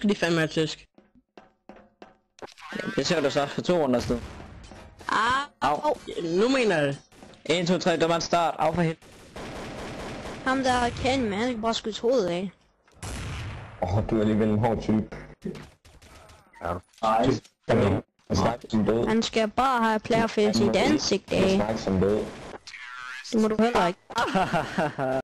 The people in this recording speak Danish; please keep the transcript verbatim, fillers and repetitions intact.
De fandme er tysk. Jamen, det ser du så for to runder sted. Ah, Au. nu mener jeg det. en, to, tre, det var en start. Af for helt. Ham der kan med, han kan bare skyde hovedet af. Åh, oh, du er alligevel en hård type. Ja. Nej, han snakker som død. Han skal bare have playerface i sit ansigt af. Han snakker som død. Det må du heller ikke.